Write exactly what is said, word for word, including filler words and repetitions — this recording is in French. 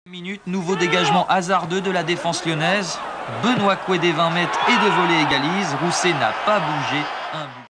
Minute, nouveau dégagement hasardeux de la défense lyonnaise. Benoît Coué des vingt mètres et de volée égalise. Rousset n'a pas bougé. Un but.